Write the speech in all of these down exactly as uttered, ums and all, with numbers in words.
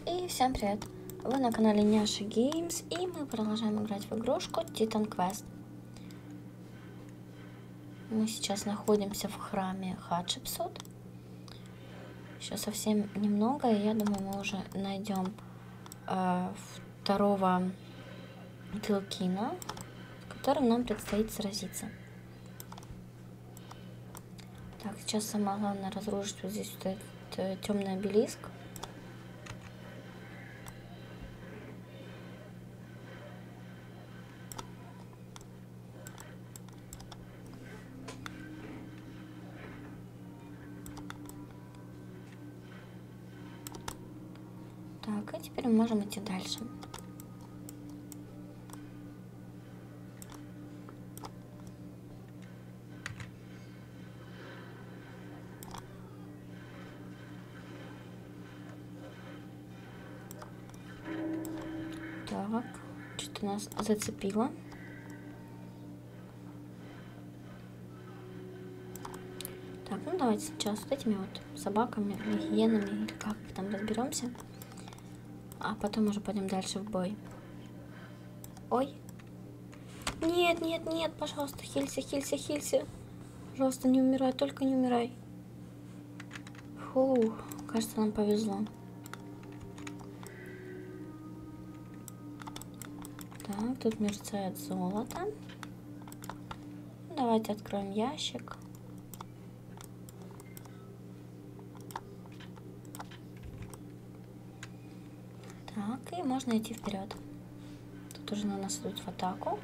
И всем привет! Вы на канале Няша Геймс, и мы продолжаем играть в игрушку Titan Quest. Мы сейчас находимся в храме Хатшепсут. Еще совсем немного, и я думаю, мы уже найдем э, второго Телкина, с которым нам предстоит сразиться. Так, сейчас самое главное разрушить вот здесь вот этот темный обелиск. Так, и теперь мы можем идти дальше. Так, что-то нас зацепило. Так, ну давайте сейчас с этими вот собаками, гиенами, или как их там, разберемся. А потом уже пойдем дальше в бой. Ой. Нет, нет, нет, пожалуйста, хилься, хилься, хилься. Пожалуйста, не умирай, только не умирай. Фу, кажется, нам повезло. Так, тут мерцает золото. Давайте откроем ящик. Так, и можно идти вперед. Тут уже на нас идут в атаку.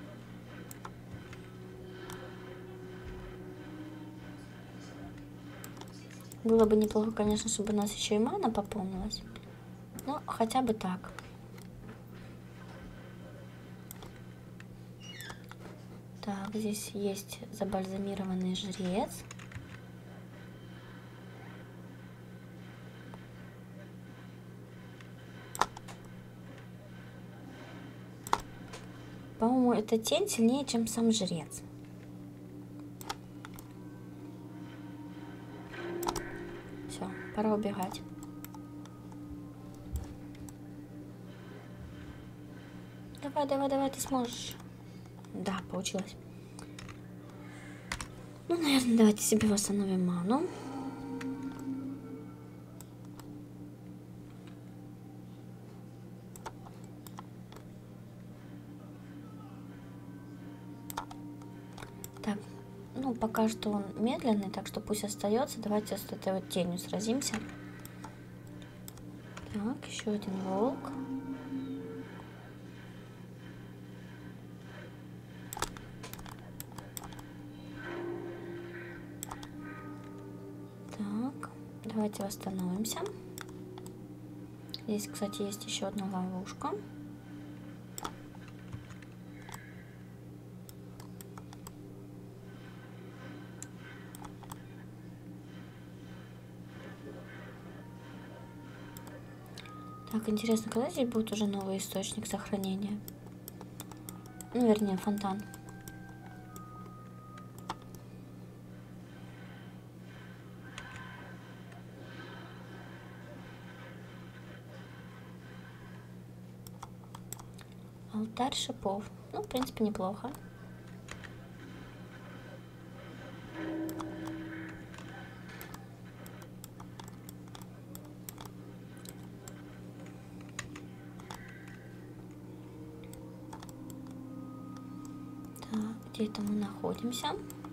Было бы неплохо, конечно, чтобы у нас еще и мана пополнилась. Но хотя бы так. Так, здесь есть забальзамированный жрец. По-моему, эта тень сильнее, чем сам жрец. Все, пора убегать. Давай, давай, давай, ты сможешь. Да, получилось. Ну, наверное, давайте себе восстановим ману. Так, ну, пока что он медленный, так что пусть остается. Давайте с этой вот тенью сразимся. Так, еще один волк. Так, давайте восстановимся. Здесь, кстати, есть еще одна ловушка. Так, интересно, когда здесь будет уже новый источник сохранения? Ну, вернее, фонтан. Алтарь шипов. Ну, в принципе, неплохо. Где это мы находимся?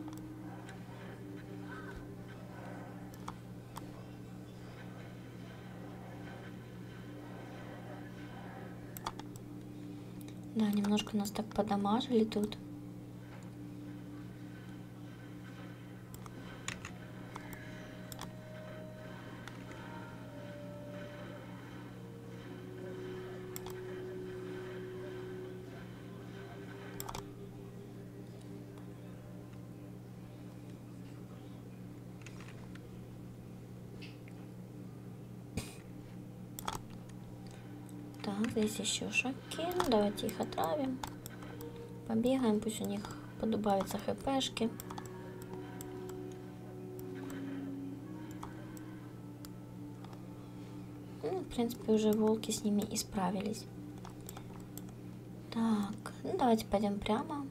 Да, немножко нас так подамажили тут. Так, здесь еще шаки. Ну, давайте их отравим. Побегаем, пусть у них подубавятся хпшки. Ну, в принципе, уже волки с ними исправились. Так, ну давайте пойдем прямо.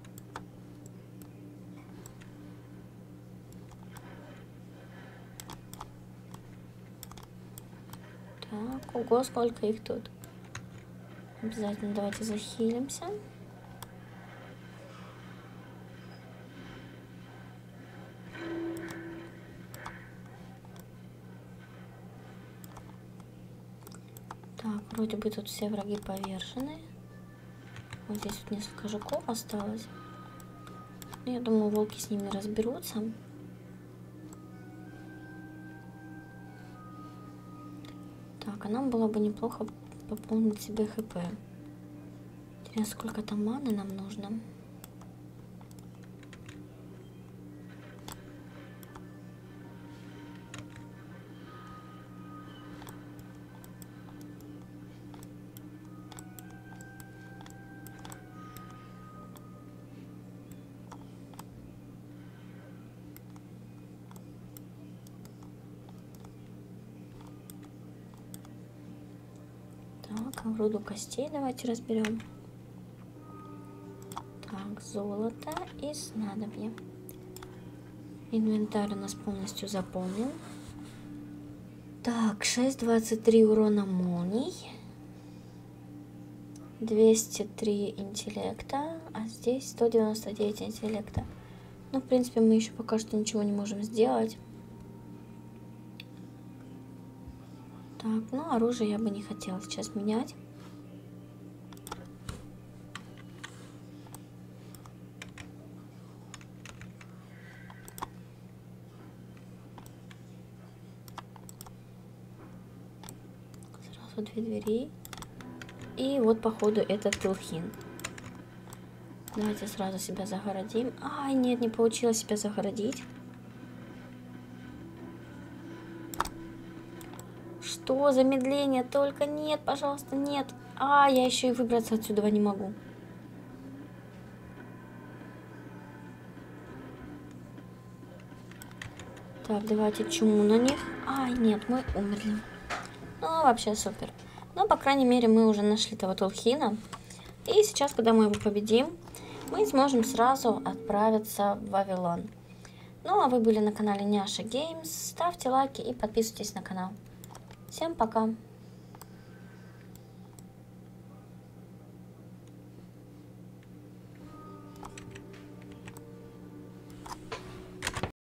Так, ого, сколько их тут. Обязательно давайте захилимся. Так, вроде бы тут все враги повержены. Вот здесь вот несколько жуков осталось. Я думаю, волки с ними разберутся. Так, а нам было бы неплохо пополнить себе хп. Интересно, сколько там маны нам нужно. Так, груду костей давайте разберем. Так, золото и снадобье. Инвентарь у нас полностью заполнен. Так, шесть двадцать три урона молний. двести три интеллекта, а здесь сто девяносто девять интеллекта. Ну, в принципе, мы еще пока что ничего не можем сделать. Так, ну, оружие я бы не хотела сейчас менять. Сразу две двери. И вот, походу, этот Тулхин. Давайте сразу себя загородим. Ай, нет, не получилось себя загородить. Что? Замедление? Только нет, пожалуйста, нет. А, я еще и выбраться отсюда не могу. Так, давайте чуму на них. Ай, нет, мы умерли. Ну, вообще супер. Но, по крайней мере, мы уже нашли того Тулхина. И сейчас, когда мы его победим, мы сможем сразу отправиться в Вавилон. Ну, а вы были на канале Няша Геймс. Ставьте лайки и подписывайтесь на канал. Всем пока!